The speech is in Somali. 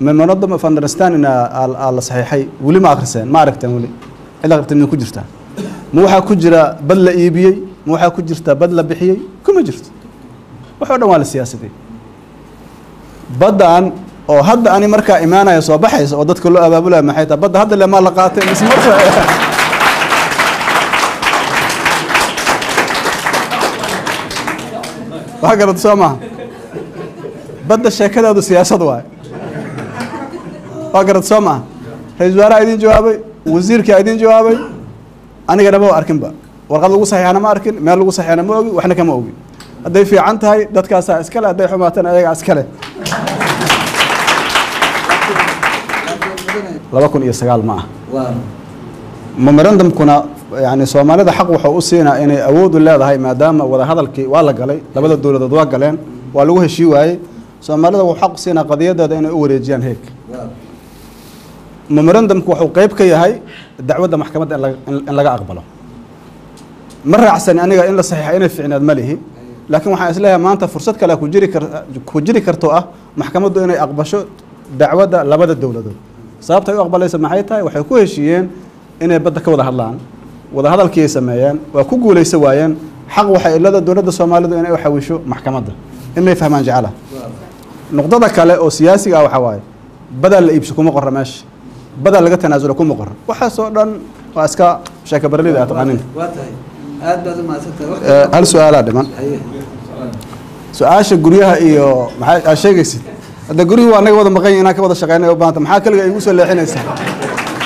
memorandum of understanding ala saxiixay wali ma akhriseen ma aragteen wali ila qabteen ku jirtaa ma waxa ku jira bad la iibiyay ma waxa ku jirta bad la bixiyay kuma jirto waxa dhan waa la siyaasadey badan oo hadda ani markaa imaanaya soo baxaysa oo dadka loo abaabulay maxay tahay badda hadda lama la qaatay mis marka waxa garad Soomaa badda sheekadaadu siyaasad waay waxa garad Soomaa ra'iisul wasaaraha idin jawaabay wasiirka idin jawaabay aniga daba arkin ba warqad lagu saxiixana ma arkin meel lagu saxiixana ma ogi waxna kama ogi haday fiican tahay dadkaas iskale haday xumaatan ayaga iskale 2009 ma memorandum kuna يعني Soomaalida xaq waxa uu siinaa inay awood u leedahay maadaama wada hadalkii waa la galay labada dawladood waa galeen waa lagu heshii waayay Soomaalida waxa xaq siinaa qadiyadooda inay u wareejiyaan heeg memorandumku wuxuu qayb ka yahay dacwadda maxkamadda in laga aqbalo ma raacsan aniga in la saxiixay inay fiicnaad malihi laakiin waxaan isleeyahay maanta fursad kale ku jiri karto ah maxkamaddu inay aqbasho dacwadda labada dawladood sababta ay u aqbalaysa maxay tahay waxay ku heshiiyeen inay badda ka wada hadlaan wada hadalkii sameeyeen waa ku guuleysa waayeen xaq waxay ilada dawladda Soomaalidu inay u xawisho maxkamadda inay fahmaan jacala nuqdada kale oo siyaasiga ah waxa waaye badal la iibso kuma qorra meesha badal laga tanaasulo kuma qorra waxa soo dhan waa iska sheeka barlida aad taqaanin aad baad ma santay hal su'aal dhiman su'aasha guryaha iyo maxay sheegaysid hada guriyuhu anaga wada maqan inaan ka wada shaqeynay oo baanta maxaa kaliya igu soo leexinaysaa